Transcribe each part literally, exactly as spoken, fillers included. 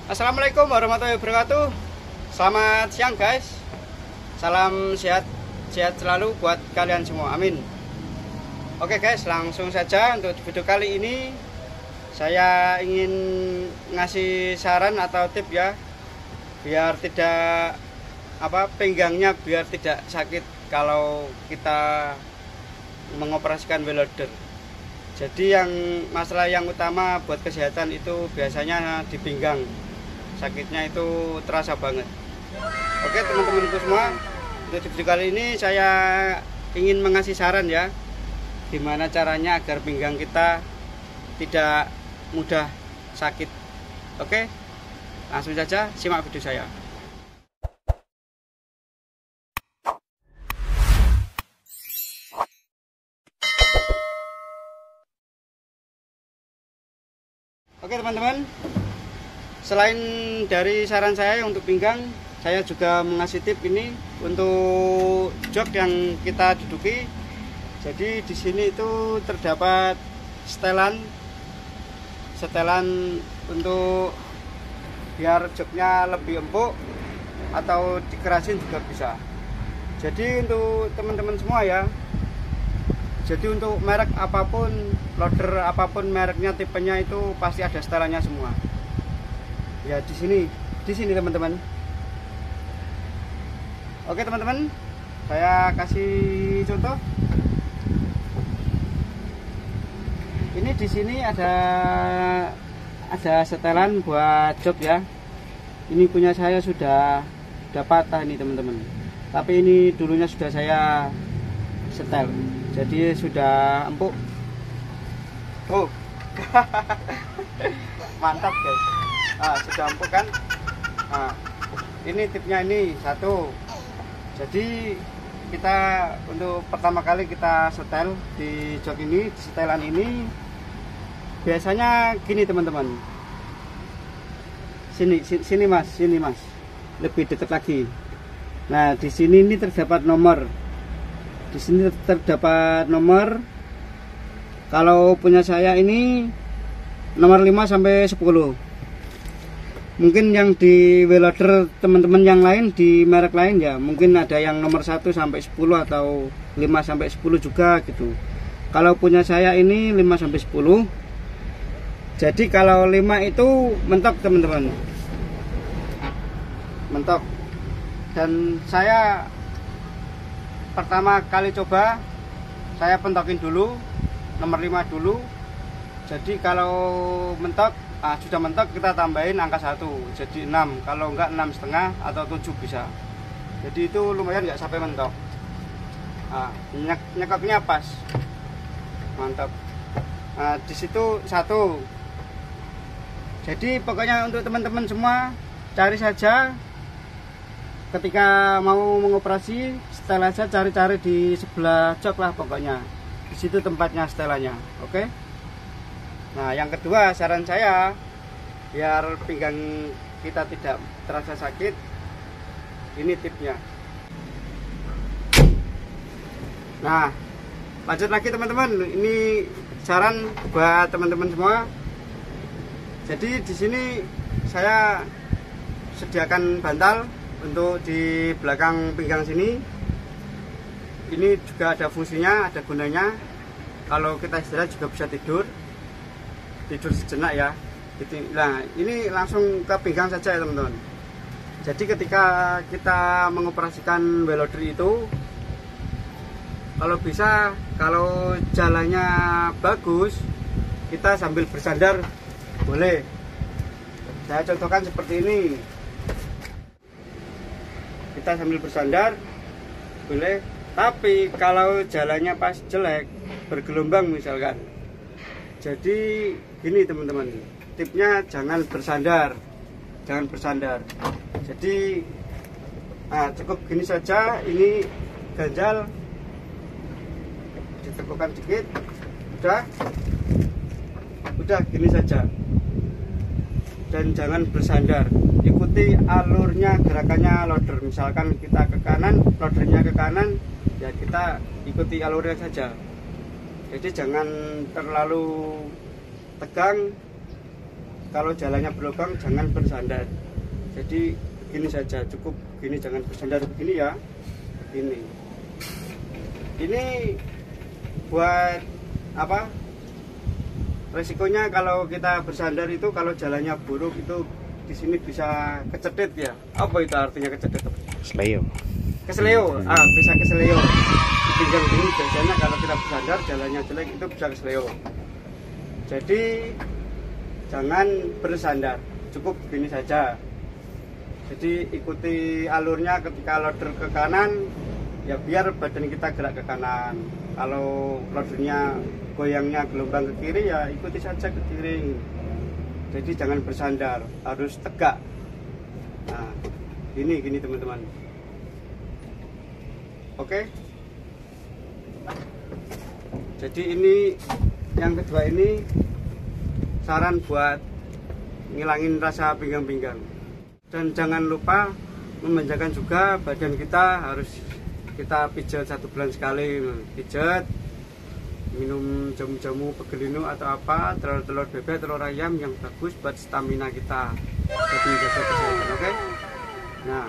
Assalamualaikum warahmatullahi wabarakatuh. Selamat siang guys. Salam sehat sehat selalu buat kalian semua, amin. Oke guys, langsung saja untuk video kali ini saya ingin ngasih saran atau tip ya, biar tidak apa pinggangnya biar tidak sakit kalau kita mengoperasikan welder. Jadi yang masalah yang utama buat kesehatan itu biasanya di pinggang, sakitnya itu terasa banget. Oke teman-temanku semua, untuk video kali ini saya ingin mengasih saran ya, gimana caranya agar pinggang kita tidak mudah sakit. Oke, langsung saja simak video saya. Oke teman-teman, selain dari saran saya untuk pinggang, saya juga mengasih tip ini untuk jok yang kita duduki. Jadi di sini itu terdapat setelan, setelan untuk biar joknya lebih empuk atau dikerasin juga bisa. Jadi untuk teman-teman semua ya. Jadi untuk merek apapun, loader apapun mereknya, tipenya itu pasti ada setelannya semua. Ya di sini, di sini teman-teman. Oke teman-teman, saya kasih contoh. Ini di sini ada ada setelan buat jok ya. Ini punya saya sudah sudah patah ini teman-teman. Tapi ini dulunya sudah saya setel. Jadi sudah empuk. Oh. Mantap guys. Ah, sudah empuk kan? Nah, ini tipnya ini satu. Jadi kita untuk pertama kali kita setel di jok ini, di setelan ini biasanya gini teman-teman. Sini, sini, sini Mas, sini Mas. Lebih dekat lagi. Nah, di sini ini terdapat nomor. Di sini terdapat nomor. Kalau punya saya ini nomor lima sampai sepuluh. Mungkin yang di welder teman-teman yang lain di merek lain ya, mungkin ada yang nomor satu sampai sepuluh atau lima sampai sepuluh juga gitu. Kalau punya saya ini lima sampai sepuluh. Jadi kalau lima itu mentok teman-teman. Mentok. Dan saya pertama kali coba saya pentokin dulu nomor lima dulu. Jadi kalau mentok, ah, sudah mentok kita tambahin angka satu jadi enam, kalau enggak enam setengah atau tujuh bisa. Jadi itu lumayan nggak sampai mentok. Nah, nyek nyekoknya pas, mantap. Nah, di situ satu. Jadi pokoknya untuk teman-teman semua cari saja ketika mau mengoperasi, setel aja, cari-cari di sebelah jok lah pokoknya. Di situ tempatnya setelannya, oke? Nah, yang kedua saran saya biar pinggang kita tidak terasa sakit, ini tipnya. Nah, lanjut lagi teman-teman. Ini saran buat teman-teman semua. Jadi di sini saya sediakan bantal untuk di belakang pinggang sini. Ini juga ada fungsinya, ada gunanya. Kalau kita istirahat juga bisa tidur, tidur sejenak ya. Nah, ini langsung ke pinggang saja ya teman-teman. Jadi ketika kita mengoperasikan welder itu, kalau bisa, kalau jalannya bagus, kita sambil bersandar boleh. Saya contohkan seperti ini. Kita sambil bersandar boleh, tapi kalau jalannya pas jelek, bergelombang misalkan, jadi gini teman-teman, tipnya jangan bersandar, jangan bersandar. Jadi nah, cukup gini saja. Ini ganjal, diteguhkan dikit, udah udah gini saja. Dan jangan bersandar, ikuti alurnya, gerakannya loader. Misalkan kita ke kanan, loadernya ke kanan, ya kita ikuti alurnya saja. Jadi jangan terlalu tegang, kalau jalannya berlubang jangan bersandar. Jadi begini saja, cukup begini, jangan bersandar begini ya. Ini ini buat apa, resikonya kalau kita bersandar itu kalau jalannya buruk itu di sini bisa kecedet ya. Apa itu artinya kecedet? Kesleo. Kesleo, ah bisa kesleo. Di pinggang ini biasanya kalau kita bersandar jalannya jelek itu bisa kesleo. Jadi jangan bersandar, cukup begini saja. Jadi ikuti alurnya, ketika loader ke kanan ya biar badan kita gerak ke kanan. Kalau loadernya goyangnya gelombang ke kiri ya ikuti saja ke kiri. Jadi jangan bersandar, harus tegak. Nah, gini gini teman-teman. Oke. Jadi ini yang kedua, ini saran buat ngilangin rasa pinggang-pinggang. Dan jangan lupa memanjakan juga badan kita, harus kita pijat satu bulan sekali, pijat, minum jamu-jamu pegelinu atau apa, telur-telur bebek, telur ayam yang bagus buat stamina kita, buat menjaga kesehatan. Oke? Nah,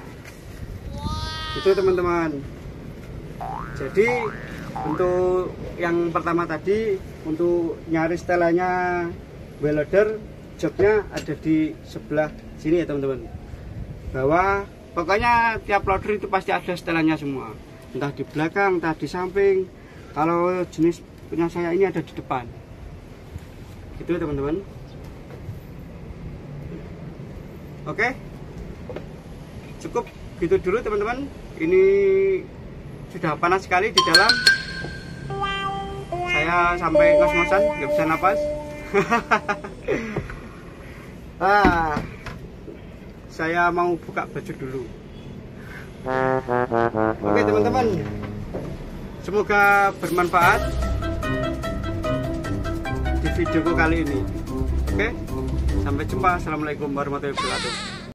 itu teman-teman. Jadi untuk yang pertama tadi, untuk nyari setelannya wheel loader, joknya ada di sebelah sini ya teman-teman. Bahwa pokoknya tiap loader itu pasti ada setelannya semua, entah di belakang, entah di samping. Kalau jenis punya saya ini ada di depan. Gitu teman-teman. Oke, cukup gitu dulu teman-teman. Ini sudah panas sekali di dalam. Saya sampai ngos-ngosan, nggak bisa napas. ah, saya mau buka baju dulu. Oke teman-teman, semoga bermanfaat di videoku kali ini. Oke, sampai jumpa. Assalamualaikum warahmatullahi wabarakatuh.